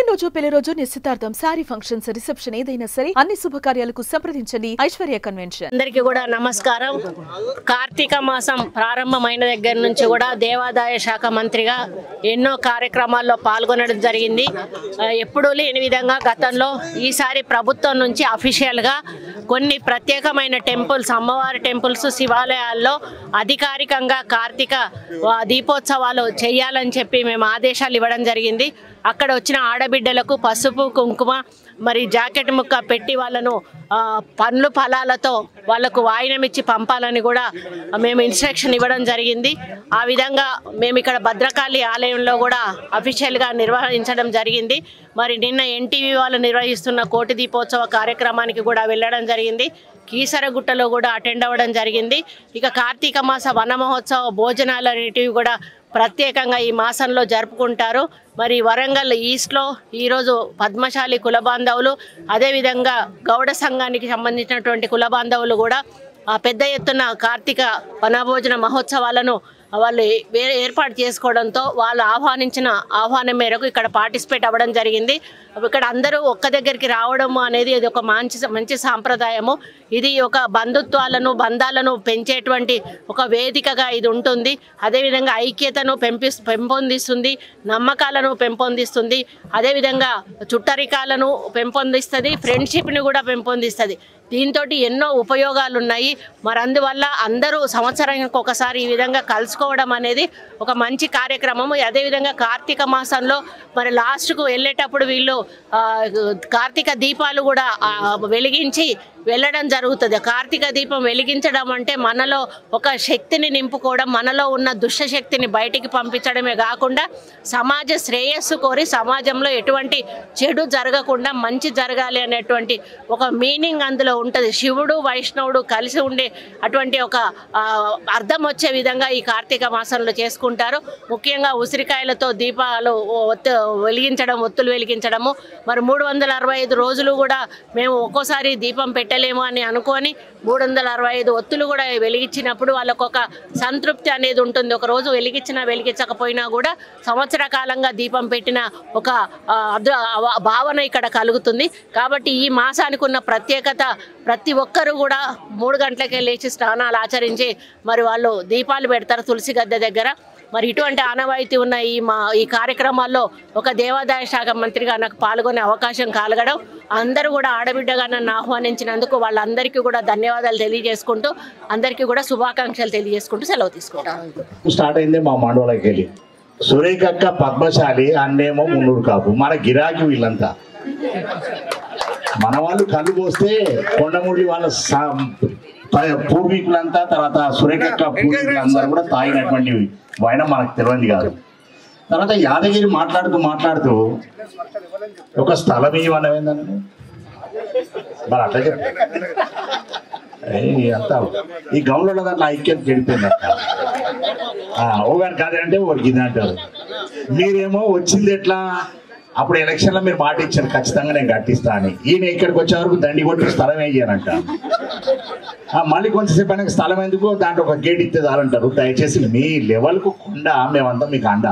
పుట్టినరోజు, పెళ్లి రోజు, నిశ్చితార్థం, సారీ ఫంక్షన్స్, రిసెప్షన్ ఏదైనా సరే అన్ని శుభకార్యాలకు సంప్రదించండి ఐశ్వర్య కన్వెన్షన్. అందరికీ కూడా నమస్కారం. కార్తీక మాసం ప్రారంభమైన దగ్గర నుంచి కూడా దేవాదాయ శాఖ మంత్రిగా ఎన్నో కార్యక్రమాల్లో పాల్గొనడం జరిగింది. ఎప్పుడూ లేని విధంగా గతంలో ఈసారి ప్రభుత్వం నుంచి అఫీషియల్గా కొన్ని ప్రత్యేకమైన టెంపుల్స్, అమ్మవారి టెంపుల్స్, శివాలయాల్లో అధికారికంగా కార్తీక దీపోత్సవాలు చేయాలని చెప్పి మేము ఆదేశాలు ఇవ్వడం జరిగింది. అక్కడ వచ్చిన ఆడబిడ్డలకు పసుపు కుంకుమ మరి జాకెట్ ముక్క పెట్టి వాళ్ళను పండ్లు ఫలాలతో వాళ్ళకు వాయినం ఇచ్చి పంపాలని కూడా మేము ఇన్స్ట్రక్షన్ ఇవ్వడం జరిగింది. ఆ విధంగా మేము ఇక్కడ భద్రకాళి ఆలయంలో కూడా అఫీషియల్గా నిర్వహించడం జరిగింది. మరి నిన్న ఎన్టీవీ వాళ్ళు నిర్వహిస్తున్న కోటి దీపోత్సవ కార్యక్రమానికి కూడా వెళ్ళడం జరిగింది. కీసరగుట్టలో కూడా అటెండ్ అవ్వడం జరిగింది. ఇక కార్తీక మాస వన మహోత్సవ భోజనాలు అనేటివి కూడా ప్రత్యేకంగా ఈ మాసంలో జరుపుకుంటారు. మరి వరంగల్ ఈస్ట్లో ఈరోజు పద్మశాలి కుల బాంధవులు, అదేవిధంగా గౌడ సంఘానికి సంబంధించినటువంటి కుల బాంధవులు కూడా పెద్ద ఎత్తున కార్తీక వనభోజన మహోత్సవాలను వాళ్ళు ఏర్పాటు చేసుకోవడంతో వాళ్ళు ఆహ్వానించిన ఆహ్వానం మేరకు ఇక్కడ పార్టిసిపేట్ అవ్వడం జరిగింది. ఇక్కడ అందరూ ఒక్క దగ్గరికి రావడం అనేది ఇది ఒక మంచి సాంప్రదాయము. ఇది ఒక బంధాలను పెంచేటువంటి ఒక వేదికగా ఇది ఉంటుంది. అదేవిధంగా ఐక్యతను పెంపొందిస్తుంది, నమ్మకాలను పెంపొందిస్తుంది, అదేవిధంగా చుట్టరికాలను పెంపొందిస్తుంది, ఫ్రెండ్షిప్ని కూడా పెంపొందిస్తుంది. దీంతో ఎన్నో ఉపయోగాలు ఉన్నాయి. మరి అందువల్ల అందరూ సంవత్సరానికి ఒకసారి ఈ విధంగా కలుసుకోవడం అనేది ఒక మంచి కార్యక్రమము. అదేవిధంగా కార్తీక మాసంలో మరి లాస్ట్కు వెళ్ళేటప్పుడు వీళ్ళు కార్తీక దీపాలు కూడా వెలిగించి వెళ్ళడం జరుగుతుంది. కార్తీక దీపం వెలిగించడం అంటే మనలో ఒక శక్తిని నింపుకోవడం, మనలో ఉన్న దుష్టశక్తిని బయటికి పంపించడమే కాకుండా సమాజ శ్రేయస్సు కోరి సమాజంలో ఎటువంటి చెడు జరగకుండా మంచి జరగాలి అనేటువంటి ఒక మీనింగ్ అందులో ఉంటుంది. శివుడు వైష్ణవుడు కలిసి ఉండే అటువంటి ఒక అర్థం వచ్చే విధంగా ఈ కార్తీక మాసంలో చేసుకుంటారు. ముఖ్యంగా ఉసిరికాయలతో దీపాలు ఒత్తులు వెలిగించడము. మరి 365 రోజులు కూడా మేము ఒక్కోసారి దీపం పెట్టలేము అని అనుకొని 365 ఒత్తులు కూడా వెలిగించినప్పుడు వాళ్ళకు ఒక సంతృప్తి అనేది ఉంటుంది. ఒక రోజు వెలిగించకపోయినా కూడా సంవత్సర కాలంగా దీపం పెట్టిన ఒక భావన ఇక్కడ కలుగుతుంది. కాబట్టి ఈ మాసానికి ఉన్న ప్రత్యేకత ప్రతి ఒక్కరు కూడా 3 గంటలకే లేచి స్నానాలు ఆచరించి మరి వాళ్ళు దీపాలు పెడతారు తులసి గద్దె దగ్గర. మరి ఇటువంటి ఆనవాయితీ ఉన్న ఈ కార్యక్రమాల్లో ఒక దేవాదాయ శాఖ మంత్రిగా నాకు పాల్గొనే అవకాశం కలగడం, అందరూ కూడా ఆడబిడ్డగా నన్ను ఆహ్వానించినందుకు వాళ్ళందరికీ కూడా ధన్యవాదాలు తెలియజేసుకుంటూ అందరికీ కూడా శుభాకాంక్షలు తెలియజేసుకుంటూ సెలవు తీసుకుంటాను. స్టార్ట్ అయింది మా మండలకి వెళ్ళి సురేఖక్క పద్మశాలి అన్నేమో మున్నూరు కాపు మన గిరాకీ వీళ్ళంతా మన వాళ్ళు కళ్ళు పోస్తే కొండముడి వాళ్ళ పూర్వీకులంతా తర్వాత సురేఖక్క పూర్వీకులందరూ కూడా తాగినటువంటి వైన మనకు తెలియదు కాదు. తర్వాత యాదగిరి మాట్లాడుతూ ఒక స్థలం ఇవ్వనవేందని మరి అట్లా అంతా ఈ గౌన్లో దాంట్లో ఐక్యత గడిపోయింది. ఓగాని కాదంటే ఒకరికి ఇది అంటారు. మీరేమో వచ్చింది ఎట్లా, అప్పుడు ఎలక్షన్లో మీరు మాట ఇచ్చారు ఖచ్చితంగా నేను కట్టిస్తా అని. ఈయన ఇక్కడికి వచ్చే వరకు దండి కొట్టి స్థలం వేయనంట. మళ్ళీ కొంచెంసేపు అయినా స్థలం ఎందుకు, దాంట్లో ఒక గేట్ ఇస్తే చాలంటారు. దయచేసి మీ లెవెల్కు కొండ మేమంతా మీకు అండ.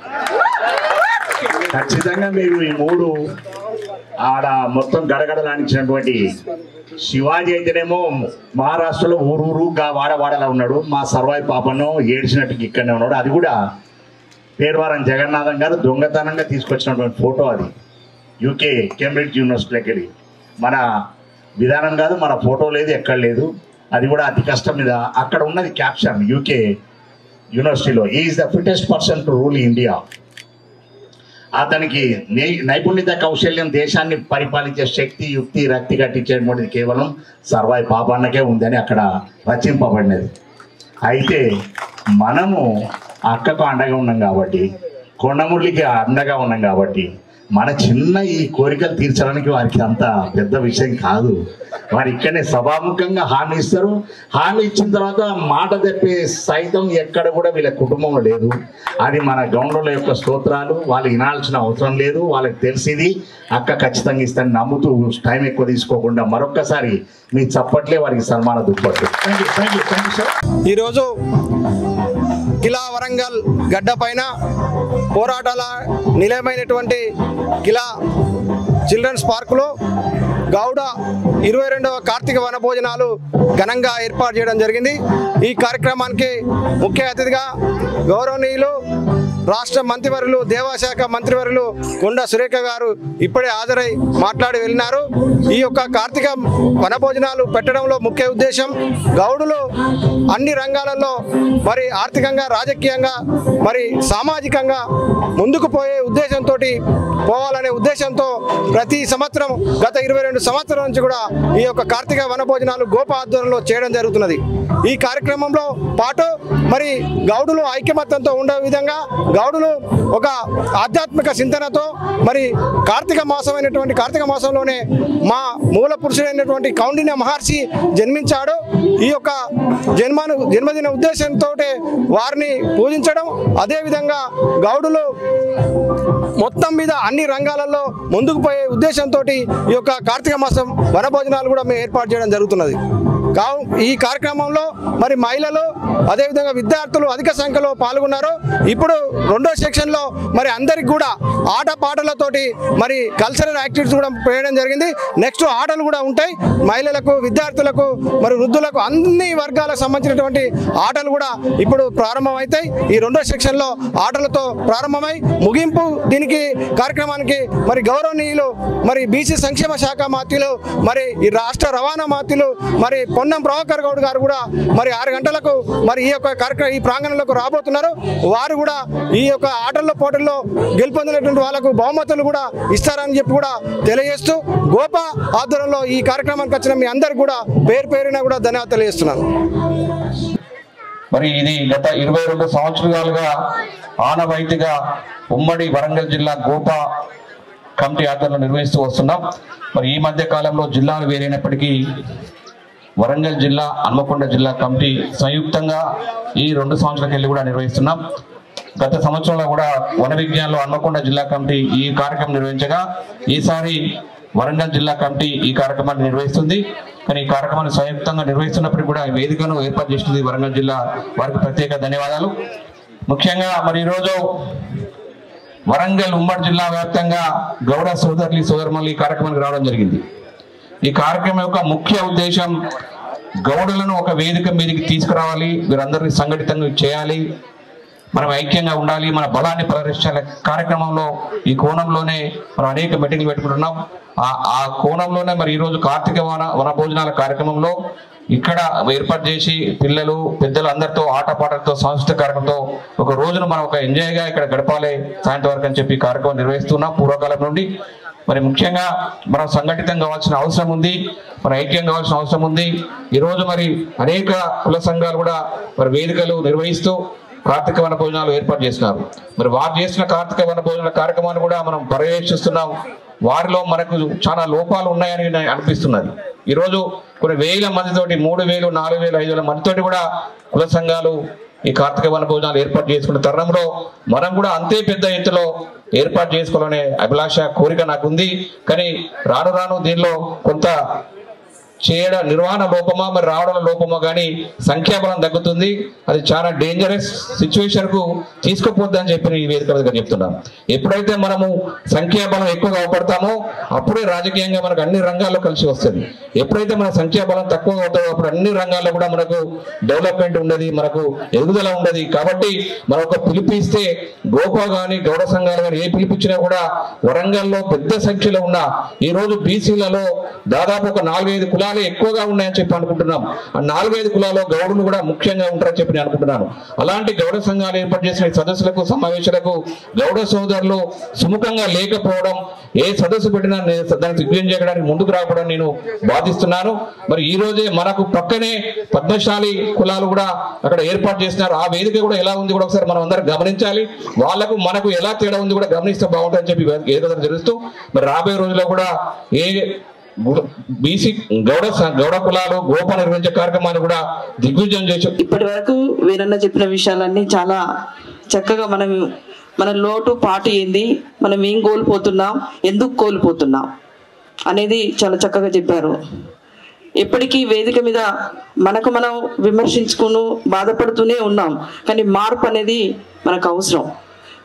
ఖచ్చితంగా మీరు ఈ 3 ఆడ మొత్తం గడగడలానిచ్చినటువంటి శివాజీ అయితేనేమో మహారాష్ట్రలో ఊరుగా వాడవాడలా ఉన్నాడు. మా సర్వాయి పాపను ఏడ్చినట్టుకి ఇక్కడనే ఉన్నాడు. అది కూడా పేర్వారం జగన్నాథం గారు దొంగతనంగా తీసుకొచ్చినటువంటి ఫోటో. అది యూకే కేంబ్రిడ్జ్ యూనివర్సిటీలోకి వెళ్ళి మన విధానం కాదు, మన ఫోటో లేదు, ఎక్కడ లేదు. అది కూడా అతి కష్టం మీద అక్కడ ఉన్నది క్యాప్షన్ యూకే యూనివర్సిటీలో, is the fittest person to rule India. అతనికి నైపుణ్యత కౌశల్యం దేశాన్ని పరిపాలించే శక్తి యుక్తి రక్తి కట్టించేటువంటిది కేవలం సర్వాయి పాపన్నకే ఉందని అక్కడ రచింపబడినది. అయితే మనము అక్కకు అండగా ఉన్నాం కాబట్టి, కొండమురళికి అండగా ఉన్నాం కాబట్టి మన చిన్న ఈ కోరికలు తీర్చడానికి వారికి అంత పెద్ద విషయం కాదు. వారు ఇక్కడనే సభాముఖంగా హామీ ఇస్తారు. హామీ ఇచ్చిన తర్వాత మాట తెప్పే సైతం ఎక్కడ కూడా వీళ్ళ కుటుంబంలో లేదు. అది మన గౌండ్రుల యొక్క స్తోత్రాలు, వాళ్ళు వినాల్సిన అవసరం లేదు. వాళ్ళకి తెలిసింది అక్క ఖచ్చితంగా ఇస్తాను నమ్ముతూ టైం ఎక్కువ తీసుకోకుండా మరొక్కసారి మీ చప్పట్లే వారికి సన్మాన దుప్పట్లు. ఈరోజు కిలా వరంగల్ గడ్డ పైన పోరాటాల నిలయమైనటువంటి కిలా చిల్డ్రన్స్ పార్కులో గౌడ 22వ కార్తీక వన భోజనాలు ఘనంగా ఏర్పాటు చేయడం జరిగింది. ఈ కార్యక్రమానికి ముఖ్య అతిథిగా గౌరవనీయులు రాష్ట్ర మంత్రివర్యులు దేవాశాఖ మంత్రివర్యులు కొండా సురేఖ గారు ఇప్పుడే హాజరై మాట్లాడి వెళ్ళినారు. ఈ యొక్క కార్తీక వనభోజనాలు పెట్టడంలో ముఖ్య ఉద్దేశం గౌడులు అన్ని రంగాలలో మరి ఆర్థికంగా, రాజకీయంగా, మరి సామాజికంగా ముందుకు పోయే ఉద్దేశంతో పోవాలనే ఉద్దేశంతో ప్రతి సంవత్సరం గత 22 సంవత్సరాల నుంచి కూడా ఈ యొక్క కార్తీక వనభోజనాలు గోప ఆధ్వర్యంలో చేయడం జరుగుతున్నది. ఈ కార్యక్రమంలో పాటు మరి గౌడులు ఐకమత్యంతో ఉండే విధంగా గౌడులు ఒక ఆధ్యాత్మిక చింతనతో మరి కార్తీక మాసంలోనే మా మూల పురుషుడైనటువంటి కౌండిన్య మహర్షి జన్మించాడు. ఈ యొక్క జన్మదిన ఉద్దేశంతో వారిని పూజించడం, అదేవిధంగా గౌడులు మొత్తం మీద అన్ని రంగాలలో ముందుకు పోయే ఉద్దేశంతో ఈ యొక్క కార్తీక మాసం వనభోజనాలు కూడా మేము ఏర్పాటు చేయడం జరుగుతున్నది. ఈ కార్యక్రమంలో మరి మహిళలు అదేవిధంగా విద్యార్థులు అధిక సంఖ్యలో పాల్గొన్నారు. ఇప్పుడు 2వ సెక్షన్లో మరి అందరికి కూడా ఆటపాటలతోటి మరి కల్చరల్ యాక్టివిటీస్ కూడా చేయడం జరిగింది. నెక్స్ట్ ఆటలు కూడా ఉంటాయి. మహిళలకు, విద్యార్థులకు, మరి వృద్ధులకు అన్ని వర్గాలకు సంబంధించినటువంటి ఆటలు కూడా ఇప్పుడు ప్రారంభమవుతాయి. ఈ 2వ సెక్షన్లో ఆటలతో ప్రారంభమై ముగింపు దీనికి కార్యక్రమానికి మరి గౌరవనీయులు మరి బీసీ సంక్షేమ శాఖ మాత్యులు, మరి ఈ రాష్ట్ర రవాణా మాత్యులు మరి పొన్నం ప్రభాకర్ గౌడ్ గారు కూడా మరి 6 గంటలకు మరి ఈ యొక్క కార్యక్రమం ఈ ప్రాంగణంలోకి రాబోతున్నారు. వారు కూడా ఈ యొక్క ఆటల్లో పోటీల్లో గెలుపొందినటువంటి వాళ్ళకు బహుమతులు కూడా ఇస్తారని చెప్పి కూడా తెలియజేస్తూ గోప ఆధ్వర్యంలో ఈ కార్యక్రమానికి వచ్చిన మీ అందరికి కూడా పేరున కూడా ధన్యవాదాలు తెలియజేస్తున్నాను. మరి ఇది గత 22 సంవత్సరాలుగా ఆనవాయితీగా ఉమ్మడి వరంగల్ జిల్లా గోప కమిటీ ఆధ్వర్యంలో నిర్వహిస్తూ వస్తున్నాం. మరి ఈ మధ్య కాలంలో జిల్లాలు వేరైనప్పటికీ వరంగల్ జిల్లా, హన్మకొండ జిల్లా కమిటీ సంయుక్తంగా ఈ 2 సంవత్సరాలకు వెళ్ళి కూడా నిర్వహిస్తున్నాం. గత సంవత్సరంలో కూడా వన విజ్ఞానంలో హన్మకొండ జిల్లా కమిటీ ఈ కార్యక్రమం నిర్వహించగా ఈసారి వరంగల్ జిల్లా కమిటీ ఈ కార్యక్రమాన్ని నిర్వహిస్తుంది. కానీ ఈ కార్యక్రమాన్ని సంయుక్తంగా నిర్వహిస్తున్నప్పటికీ కూడా ఈ వేదికను ఏర్పాటు చేస్తుంది వరంగల్ జిల్లా, వారికి ప్రత్యేక ధన్యవాదాలు. ముఖ్యంగా మరి ఈరోజు వరంగల్ ఉమ్మడి జిల్లా వ్యాప్తంగా గౌడ సోదరులు ఈ కార్యక్రమానికి రావడం జరిగింది. ఈ కార్యక్రమం యొక్క ముఖ్య ఉద్దేశం గౌడులను ఒక వేదిక మీదకి తీసుకురావాలి, వీరందరినీ సంఘటితంగా చేయాలి, మనం ఐక్యంగా ఉండాలి, మన బలాన్ని ప్రదర్శించాలి. కార్యక్రమంలో ఈ కోణంలోనే మనం అనేక మీటింగ్లు పెట్టుకుంటున్నాం. ఆ కోణంలోనే మరి ఈరోజు కార్తీక వనభోజనాల కార్యక్రమంలో ఇక్కడ ఏర్పాటు చేసి పిల్లలు, పెద్దలు అందరితో ఆటపాటలతో, సాంస్కృతిక కార్యక్రమంతో ఒక రోజును మనం ఒక ఎంజాయ్గా ఇక్కడ గడపాలి సాయంత్రం వరకు అని చెప్పి కార్యక్రమం నిర్వహిస్తున్నాం పూర్వకాలం నుండి. మరి ముఖ్యంగా మనం సంఘటితం కావాల్సిన అవసరం ఉంది, మన ఐక్యం కావాల్సిన అవసరం ఉంది. ఈరోజు మరి అనేక కుల సంఘాలు కూడా మరి వేదికలు నిర్వహిస్తూ కార్తీక వన భోజనాలు ఏర్పాటు చేస్తున్నారు. మరి వారు చేసిన కార్తీక వన భోజనాల కార్యక్రమాన్ని కూడా మనం పర్యవేక్షిస్తున్నాం. వారిలో మనకు చాలా లోపాలు ఉన్నాయని అనిపిస్తున్నది. ఈరోజు కొన్ని వేల మందితోటి 3,000, 4,000, 5,000 మందితోటి కూడా కుల సంఘాలు ఈ కార్తీక వన భోజనాలు ఏర్పాటు చేసుకున్న తరుణంలో మనం కూడా అంతే పెద్ద ఎత్తులో ఏర్పాటు చేసుకోవాలనే అభిలాష, కోరిక నాకు ఉంది. కానీ రాను దీనిలో కొంత చేయడం నిర్వహణ లోపమా మరి రావడం లోపమా కానీ సంఖ్యాబలం తగ్గుతుంది. అది చాలా డేంజరస్ సిచ్యువేషన్ కు తీసుకుపోద్దని చెప్పి ఈ వేదిక దగ్గర చెప్తున్నాం. ఎప్పుడైతే మనము సంఖ్యాబలం ఎక్కువగా అవపడతామో అప్పుడే రాజకీయంగా మనకు అన్ని రంగాల్లో కలిసి వస్తుంది. ఎప్పుడైతే మన సంఖ్యాబలం తక్కువ అవుతుందో అప్పుడు అన్ని రంగాల్లో కూడా మనకు డెవలప్మెంట్ ఉండదు, మనకు ఎదుగుదల ఉండదు. కాబట్టి మనం ఒక పిలిపిస్తే గోపా కానీ గౌడ సంఘాలు కానీ ఏ పిలిపించినా కూడా వరంగల్లో పెద్ద సంఖ్యలో ఉన్న ఈ రోజు బీసీలలో దాదాపు ఒక 4-5 కులాలు ఎక్కువగా ఉన్నాయని చెప్పి అనుకుంటున్నాం. ఆ 4-5 కులాల్లో గౌడులు కూడా ముఖ్యంగా ఉంటారని చెప్పి నేను అనుకుంటున్నాను. అలాంటి గౌడ సంఘాలు ఏర్పాటు చేసిన సదస్సులకు, సమావేశాలకు గౌడ సోదరులు సుముఖంగా లేకపోవడం, ఏ సదస్సు పెట్టినా దాన్ని దిగ్విజయం చేయడానికి ముందుకు రాకపోవడం నేను బాధిస్తున్నాను. మరి ఈ రోజే మనకు పక్కనే పద్మశాలి కులాలు కూడా అక్కడ ఏర్పాటు చేస్తున్నారు. ఆ వేదిక కూడా ఎలా ఉంది కూడా ఒకసారి మనం అందరం గమనించాలి. వాళ్ళకు మనకు ఎలా తేడా ఉంది కూడా గమనిస్తే బాగుంటుందని చెప్పి ఏదో తెలుస్తూ మరి రాబోయే రోజుల్లో కూడా ఏ బీసీ గౌడ కులాలు గోప నిర్వహించే కార్యక్రమాన్ని కూడా దిగ్విజయం చేసి ఇప్పటి వరకు వీరన్న చెప్పిన విషయాలన్నీ చాలా చక్కగా మన లోటు పాటు ఏంది, మనం ఏం కోల్పోతున్నాం, ఎందుకు కోల్పోతున్నాం అనేది చాలా చక్కగా చెప్పారు. ఎప్పటికీ వేదిక మీద మనకు మనం విమర్శించుకుని బాధపడుతూనే ఉన్నాం. కానీ మార్పు అనేది మనకు అవసరం.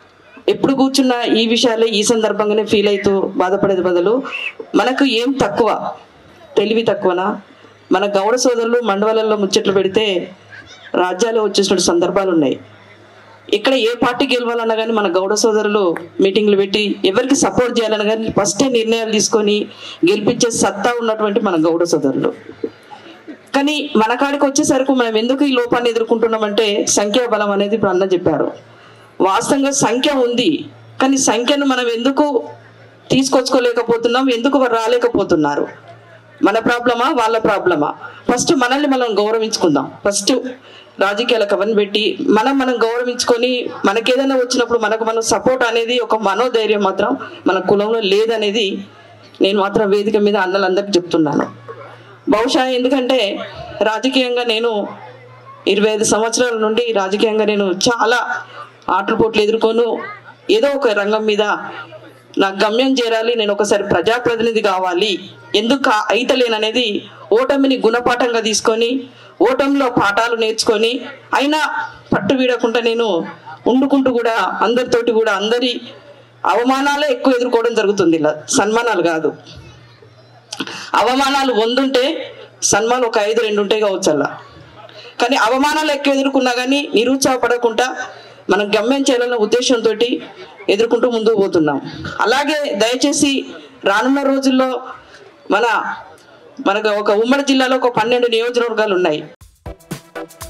ఎప్పుడు కూర్చున్నా ఈ విషయాలే ఈ సందర్భంగానే ఫీల్ అవుతూ బాధపడేది బదులు మనకు ఏం తక్కువ, తెలివి తక్కువనా? మన గౌడ సోదరులు మండవాళ్ళల్లో ముచ్చట్లు పెడితే రాజ్యాలు వచ్చేసిన సందర్భాలు ఉన్నాయి. ఇక్కడ ఏ పార్టీ గెలవాలన్నా కానీ మన గౌడ సోదరులు మీటింగ్లు పెట్టి ఎవరికి సపోర్ట్ చేయాలన్నా కానీ ఫస్టే నిర్ణయాలు తీసుకొని గెలిపించే సత్తా ఉన్నటువంటి మన గౌడ సోదరులు. కానీ మన కాడికి వచ్చేసరికి మనం ఎందుకు ఈ లోపాన్ని ఎదుర్కొంటున్నామంటే సంఖ్యాబలం అనేది ఇప్పుడు అన్న చెప్పారు. వాస్తవంగా సంఖ్య ఉంది, కానీ సంఖ్యను మనం ఎందుకు తీసుకొచ్చుకోలేకపోతున్నాం, ఎందుకు రాలేకపోతున్నారు? మన ప్రాబ్లమా వాళ్ళ ప్రాబ్లమా? ఫస్ట్ మనల్ని మనం గౌరవించుకుందాం. ఫస్ట్ రాజకీయాలకు అవన్నీ పెట్టి మనం గౌరవించుకొని మనకేదైనా వచ్చినప్పుడు మనకు మనం సపోర్ట్ అనేది ఒక మనోధైర్యం మాత్రం మన కులంలో లేదనేది నేను మాత్రం వేదిక మీద అన్నలందరికీ చెప్తున్నాను. బహుశా ఎందుకంటే రాజకీయంగా నేను 25 సంవత్సరాల నుండి రాజకీయంగా నేను చాలా ఆటపోట్లు ఎదుర్కొను ఏదో ఒక రంగం మీద నాకు గమ్యం చేరాలి, నేను ఒకసారి ప్రజాప్రతినిధి కావాలి, ఎందుకు అయితలేననేది ఓటమిని గుణపాఠంగా తీసుకొని ఓటమిలో పాఠాలు నేర్చుకొని అయినా పట్టు వీడకుండా నేను ఉండుకుంటూ కూడా అందరితోటి కూడా అందరి అవమానాలే ఎక్కువ ఎదుర్కోవడం జరుగుతుంది. ఇలా సన్మానాలు కాదు, అవమానాలు 100 ఉంటే సన్మానాలు ఒక 5-2 ఉంటాయి కావచ్చు అలా. కానీ అవమానాలు ఎక్కువ ఎదుర్కొన్నా కానీ నిరుత్సాహపడకుండా మనం గమ్యం చేయాలన్న ఉద్దేశంతో ఎదుర్కొంటూ ముందుకు పోతున్నాం. అలాగే దయచేసి రానున్న రోజుల్లో మనకు ఒక ఉమ్మడి జిల్లాలో ఒక 12 నియోజకవర్గాలు ఉన్నాయి.